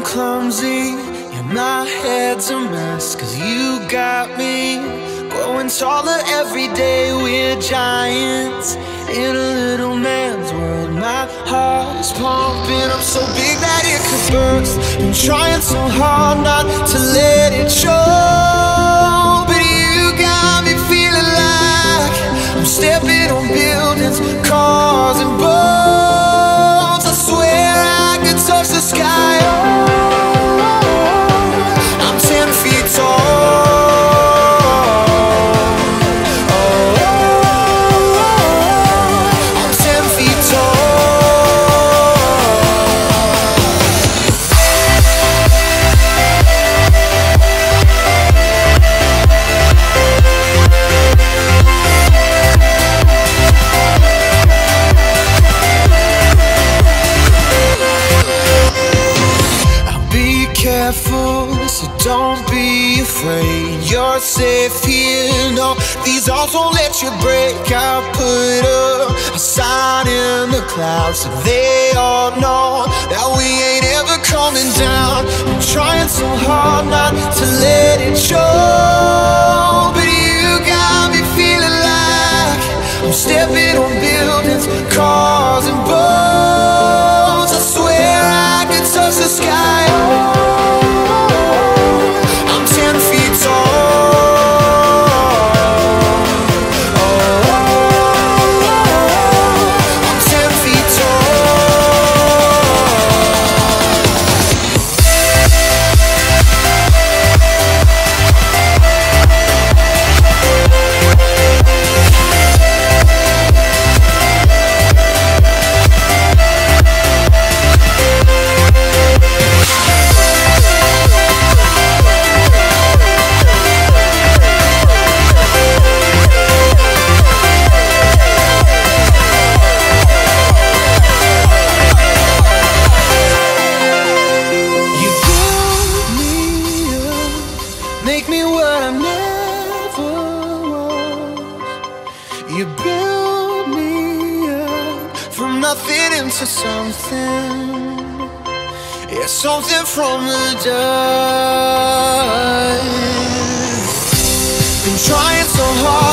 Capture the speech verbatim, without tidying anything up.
I'm clumsy, yeah, my head's a mess, 'cause you got me growing taller every day. We're giants in a little man's world. My heart is pumping, I'm so big that it could burst. Been trying so hard not to let it show, but you got me feeling like I'm stepping on buildings, cars and boats. I swear I could touch the sky. Oh, I'm ten feet tall. So don't be afraid, you're safe here. No, these arms won't let you break. I'll put up a sign in the clouds so they all know that we ain't ever coming down. I'm trying so hard not to let it show, but you got me feeling like I'm stepping on buildings, cars and boats. I swear I could touch the sky. To something, yeah, something from the dust. Been trying so hard